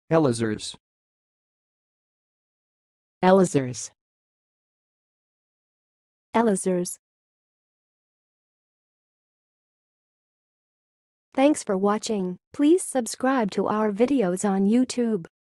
eleazars, eleazars, eleazars. Thanks for watching. Please subscribe to our videos on YouTube.